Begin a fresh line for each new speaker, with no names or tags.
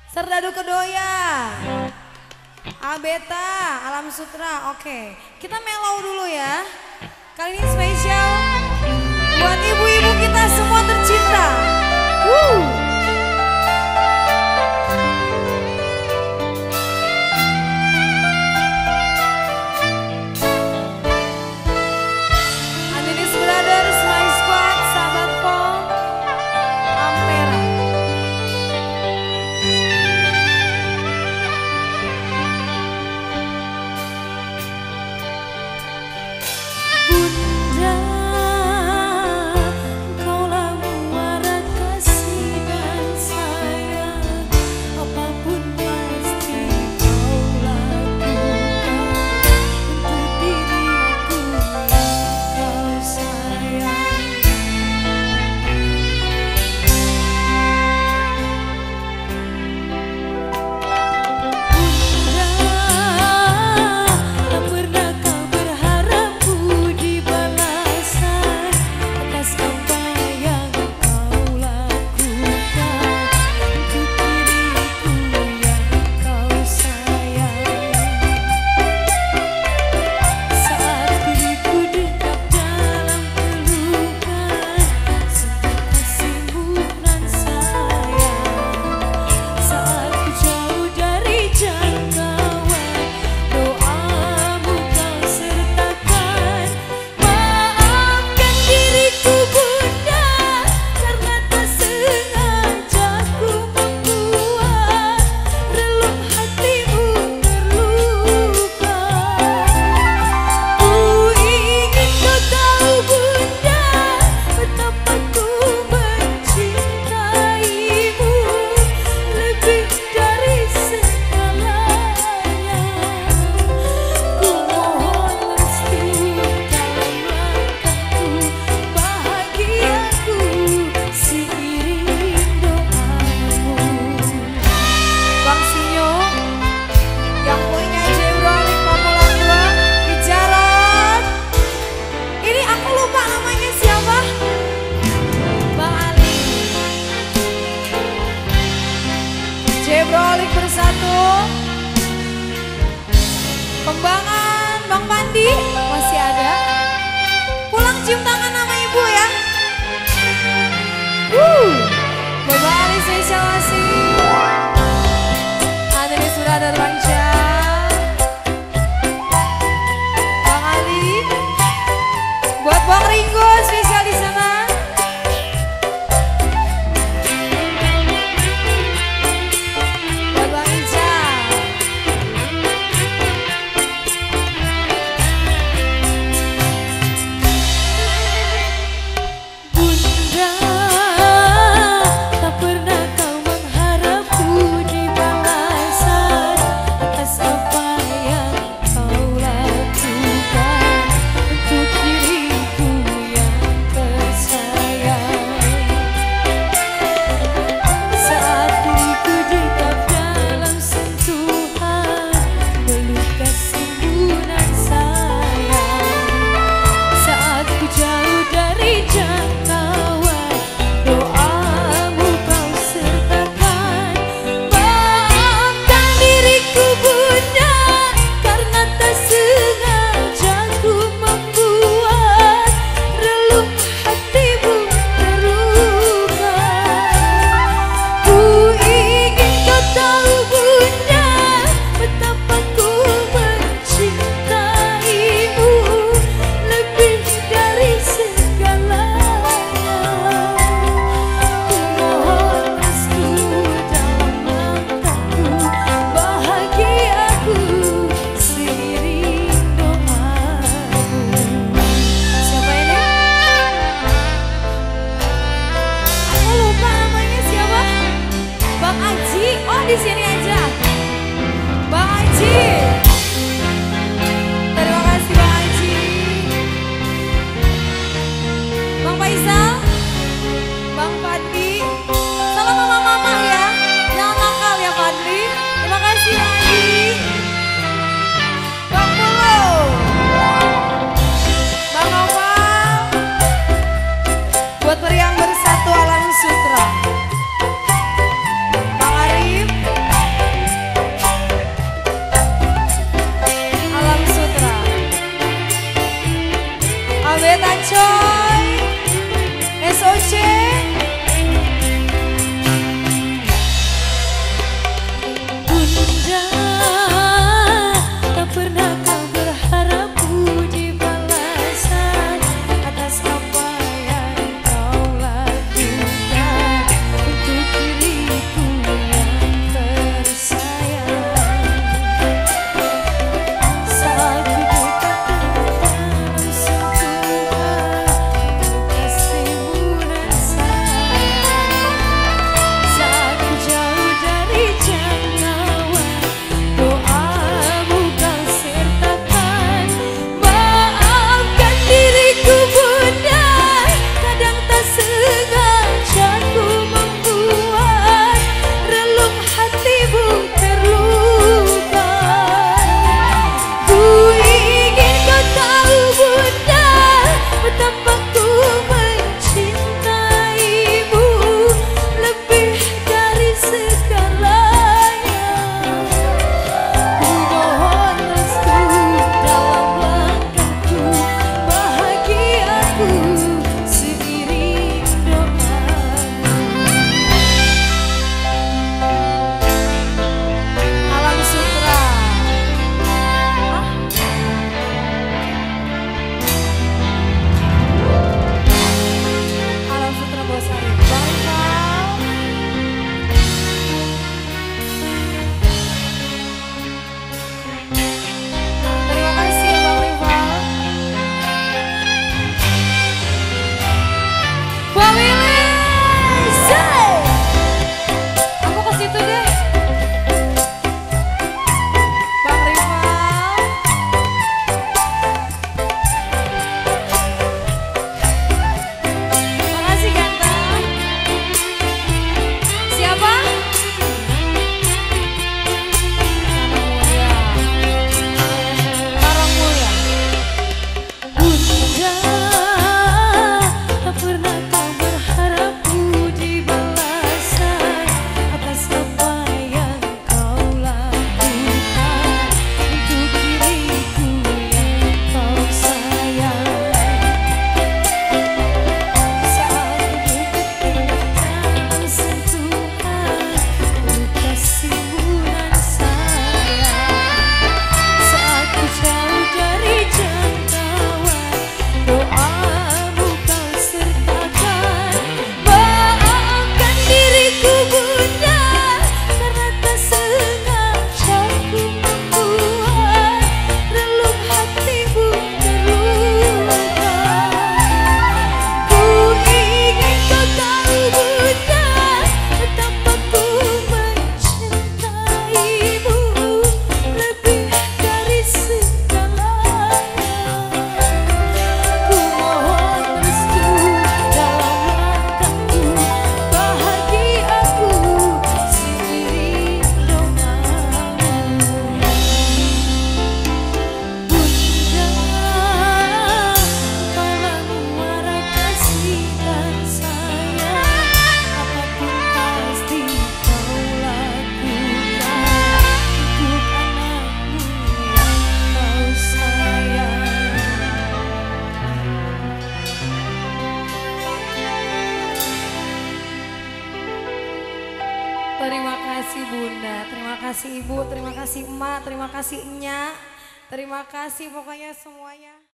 Serdadu Kedoya, Abeta, Alam Sutra. Oke, kita mellow dulu ya. Kali ini spesial buat ibu-ibu kita semua tercinta. Andinis Brothers, My Squad, Sahabat Pom, Ampera.
Bunda, kaulah muara kasih dan sayang. Apapun pasti kau lakukan untuk diriku yang kau sayang. Bunda, tak pernah kau berharap budi balasan atas apa yang kau lakukan untuk diriku yang kau sayang. Saat diriku dekat dalam pelukan, sungguh kasihmu nan sayang. Saat ku jauh dari jangkauan, doamu kau sertakan. Maafkan diriku Bunda, karena tak sengaja ku membuat relung hatimu terluka. Ku ingin kau tahu Bunda, betapa ku mencintaimu lebih dari segalanya. Ku mohon restu dalam langkahku, bahagiaku seiring doamu.
Bang Sinyo, yang punya Jebrolik Pamulang 2 di Jarot. Ini aku lupa namanya siapa? Bang Ali. Jebrolik bersatu. Kembangan Bang Pandi masih ada. Pulang cium tangan sama ibu ya. Bapak Ali spesial masih. Ada di sudah ada Ranca, Bang Ali, buat Bang Ringo spesial di sana. Buat Bang Ica.
Bunda, tak pernah kau mengharap budi balasan atas apa yang kau lakukan untuk diriku yang tersayang. Saat diriku dekat dalam sentuhan, peluk kasihmu nan sayang. Saat ku jauh dari jangkauan, doamu kau sertakan. Maafkan diriku Bunda, karena tak sengaja ku membuat relung hatimu terluka. Ku ingin kau tahu Bunda, betapa ku mencintaimu lebih dari segalanya. Ku mohon restu dalam langkahku, bahagiaku seiring doamu.
Siapa ini? Aku lupa namanya siapa? Bang Aji. Oh, di sini aja. Bang Aji. Terima kasih Bang Aji. Bang Faisal, Bang Fadli. Salam mama-mama ya. Jangan nakal ya Fadli. Terima kasih Bang Aji. Bang Polo, Bang Noval, buat meriang bersatu Alam Sutra. Bang Arif, kasih Bunda, terima kasih Ibu, terima kasih Emak, terima kasih Nya, terima kasih pokoknya semuanya.